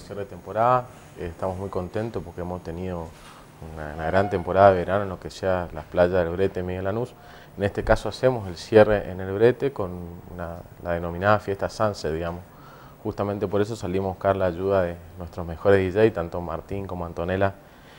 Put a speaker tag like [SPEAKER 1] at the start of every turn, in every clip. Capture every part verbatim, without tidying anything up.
[SPEAKER 1] cierre de temporada. Eh, estamos muy contentos porque hemos tenido una, una gran temporada de verano en lo que sea las playas del Brete y Miguel Lanús. En este caso hacemos el cierre en el Brete con una, la denominada fiesta Sunset, digamos. Justamente por eso salimos a buscar la ayuda de nuestros mejores D J, tanto Martín como Antonella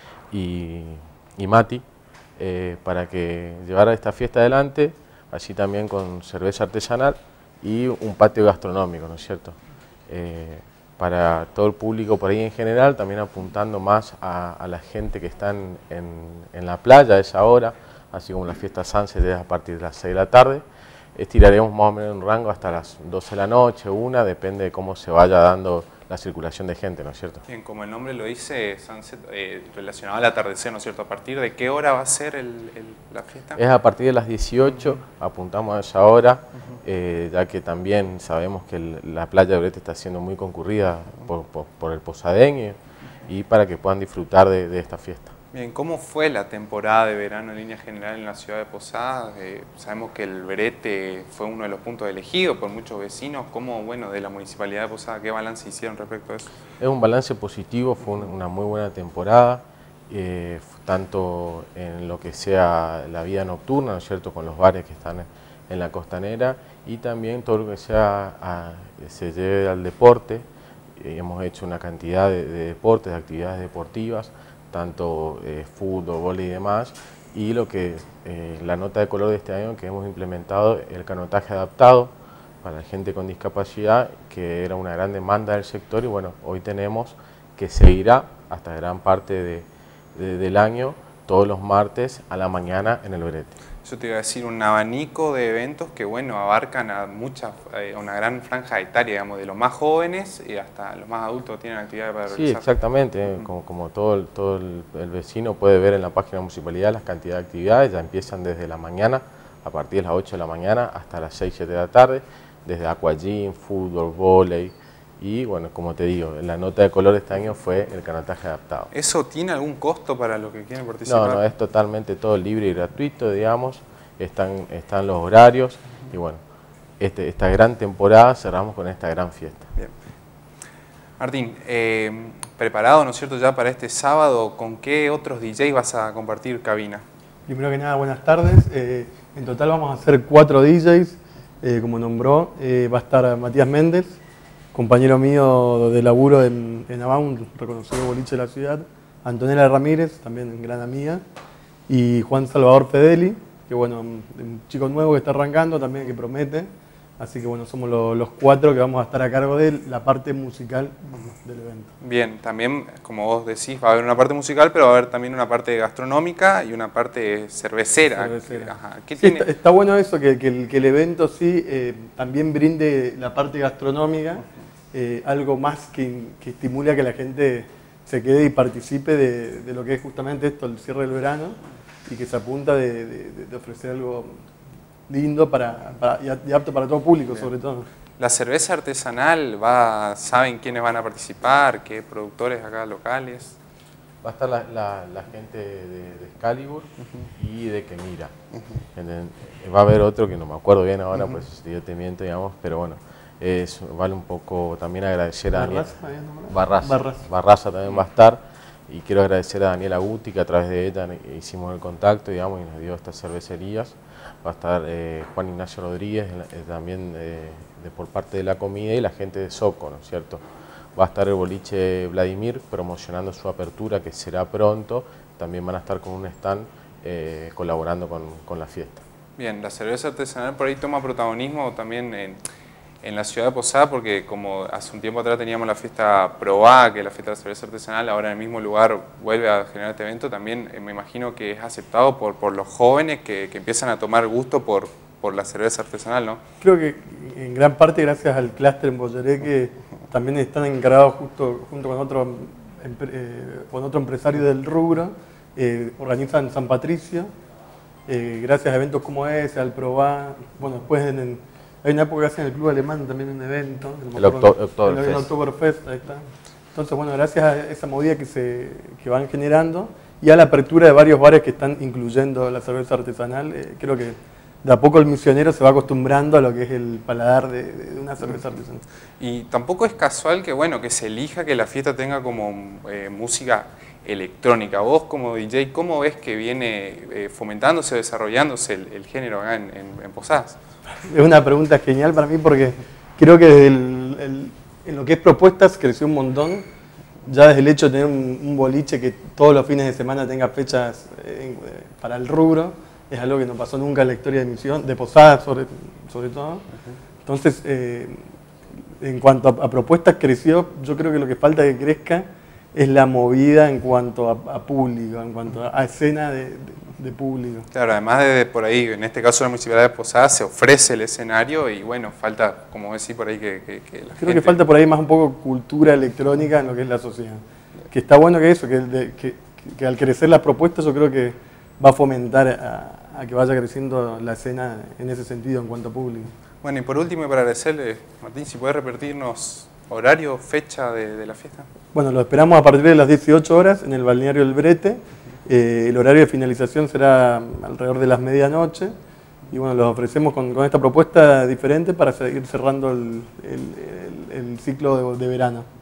[SPEAKER 1] y, y Mati, eh, para que llevara esta fiesta adelante, allí también con cerveza artesanal y un patio gastronómico, ¿no es cierto? Eh, para todo el público por ahí en general, también apuntando más a, a la gente que está en, en, en la playa a esa hora, así como la fiesta Sunset es a partir de las seis de la tarde. Estiraremos más o menos un rango hasta las doce de la noche, una, depende de cómo se vaya dando la circulación de gente, ¿no es cierto?
[SPEAKER 2] Bien, como el nombre lo dice, Sunset, eh, relacionado al atardecer, ¿no es cierto? ¿A partir de qué hora va a ser el, el, la fiesta?
[SPEAKER 1] Es a partir de las dieciocho, uh-huh. Apuntamos a esa hora, uh-huh. eh, ya que también sabemos que el, la playa de Brete está siendo muy concurrida uh-huh. por, por, por el posadeño uh-huh. y para que puedan disfrutar de, de esta fiesta.
[SPEAKER 2] Bien, ¿cómo fue la temporada de verano en línea general en la ciudad de Posadas? Eh, sabemos que el Brete fue uno de los puntos elegidos por muchos vecinos. ¿Cómo, bueno, de la Municipalidad de Posadas, qué balance hicieron respecto a eso?
[SPEAKER 1] Es un balance positivo, fue una muy buena temporada, eh, tanto en lo que sea la vida nocturna, ¿no es cierto?, con los bares que están en la costanera, y también todo lo que sea a, se lleve al deporte. Eh, hemos hecho una cantidad de, de deportes, de actividades deportivas, tanto eh, fútbol, vóley y demás, y lo que eh, la nota de color de este año que hemos implementado, el canotaje adaptado para la gente con discapacidad, que era una gran demanda del sector, y bueno, hoy tenemos que seguirá hasta gran parte de, de, del año, todos los martes a la mañana en el Brete.
[SPEAKER 2] Yo te iba a decir, un abanico de eventos que, bueno, abarcan a mucha, eh, una gran franja etaria, digamos, de los más jóvenes y hasta los más adultos tienen actividades para realizar.
[SPEAKER 1] Sí, exactamente, uh-huh. como, como todo, el, todo el, el vecino puede ver en la página de la municipalidad las cantidades de actividades, ya empiezan desde la mañana, a partir de las ocho de la mañana hasta las seis, siete de la tarde, desde aquagym, fútbol, vóley. Y bueno, como te digo, la nota de color de este año fue el canotaje adaptado.
[SPEAKER 2] ¿Eso tiene algún costo para los que quieren participar?
[SPEAKER 1] No, no, es totalmente todo libre y gratuito, digamos. Están, están los horarios y bueno, este, esta gran temporada cerramos con esta gran fiesta.
[SPEAKER 2] Bien. Martín, eh, preparado, ¿no es cierto?, ya para este sábado, ¿con qué otros D Js vas a compartir cabina?
[SPEAKER 3] Primero que nada, buenas tardes. Eh, en total vamos a hacer cuatro D Js, eh, como nombró. Eh, va a estar Matías Méndez, compañero mío de laburo en, en Abán, un reconocido boliche de la ciudad. Antonella Ramírez, también gran amiga. Y Juan Salvador Fedeli, que bueno, un chico nuevo que está arrancando también, que promete. Así que bueno, somos lo, los cuatro que vamos a estar a cargo de la parte musical del evento.
[SPEAKER 2] Bien, también, como vos decís, va a haber una parte musical, pero va a haber también una parte gastronómica y una parte cervecera.
[SPEAKER 3] cervecera.
[SPEAKER 2] Ajá. ¿Qué
[SPEAKER 3] sí,
[SPEAKER 2] tiene?
[SPEAKER 3] está, está bueno eso, que, que, el, que el evento sí eh, también brinde la parte gastronómica, eh, algo más que, que estimule a que la gente se quede y participe de, de lo que es justamente esto, el cierre del verano, y que se apunta de, de, de ofrecer algo lindo para, para, y apto para todo público. Bien. Sobre todo.
[SPEAKER 2] La cerveza artesanal, va, ¿saben quiénes van a participar? ¿Qué productores acá locales?
[SPEAKER 1] Va a estar la, la, la gente de, de Excalibur uh-huh. y de Quemira. Uh-huh. Va a haber otro que no me acuerdo bien ahora, uh-huh. pues si yo te miento, digamos, pero bueno, es, vale un poco también agradecer a Daniel.
[SPEAKER 3] Barraza,
[SPEAKER 1] Barraza, Barraza también uh-huh. va a estar. Y quiero agradecer a Daniela Guti, que a través de ella hicimos el contacto, digamos, y nos dio estas cervecerías. Va a estar eh, Juan Ignacio Rodríguez, eh, también eh, de, por parte de la comida, y la gente de Soco, ¿no es cierto? Va a estar el boliche Vladimir promocionando su apertura, que será pronto. También van a estar con un stand eh, colaborando con, con la fiesta.
[SPEAKER 2] Bien, la cerveza artesanal por ahí toma protagonismo también en, en la ciudad de Posadas, porque como hace un tiempo atrás teníamos la fiesta Probá, que es la fiesta de la cerveza artesanal, ahora en el mismo lugar vuelve a generar este evento, también eh, me imagino que es aceptado por, por los jóvenes que, que empiezan a tomar gusto por, por la cerveza artesanal, ¿no?
[SPEAKER 3] Creo que en gran parte gracias al clúster en Bolleré, que también están encargados justo junto con otro, eh, con otro empresario del rubro, eh, organizan San Patricio, eh, gracias a eventos como ese, al Probá, bueno, después en el hay una época que hacen el Club Alemán también un evento.
[SPEAKER 1] El Oktoberfest.
[SPEAKER 3] El Oktoberfest, ahí está. Entonces, bueno, gracias a esa movida que, se, que van generando y a la apertura de varios bares que están incluyendo la cerveza artesanal, eh, creo que de a poco el misionero se va acostumbrando a lo que es el paladar de, de una cerveza artesanal.
[SPEAKER 2] Y tampoco es casual que, bueno, que se elija que la fiesta tenga como eh, música electrónica. Vos como D J, ¿cómo ves que viene eh, fomentándose, desarrollándose el, el género acá en, en, en Posadas?
[SPEAKER 3] Es una pregunta genial para mí porque creo que desde el, el, en lo que es propuestas creció un montón. Ya desde el hecho de tener un, un boliche que todos los fines de semana tenga fechas eh, para el rubro, es algo que no pasó nunca en la historia de Misión, de Posadas sobre, sobre todo. Entonces, eh, en cuanto a, a propuestas creció, yo creo que lo que falta que crezca es la movida en cuanto a, a público, en cuanto a, a escena de, de, de público.
[SPEAKER 2] Claro, además de por ahí, en este caso la Municipalidad de Posadas se ofrece el escenario y bueno, falta, como decís por ahí, que, que, que la
[SPEAKER 3] Creo
[SPEAKER 2] gente...
[SPEAKER 3] que falta por ahí más un poco cultura electrónica en lo que es la sociedad. Que está bueno que eso, que, de, que, que al crecer las propuestas yo creo que va a fomentar a, a que vaya creciendo la escena en ese sentido en cuanto a público.
[SPEAKER 2] Bueno, y por último, y para agradecerle, Martín, si puedes repetirnos horario, fecha de, de la fiesta.
[SPEAKER 3] Bueno, lo esperamos a partir de las dieciocho horas en el balneario El Brete. Eh, el horario de finalización será alrededor de las medianoche. Y bueno, los ofrecemos con, con esta propuesta diferente para seguir cerrando el, el, el, el ciclo de, de verano.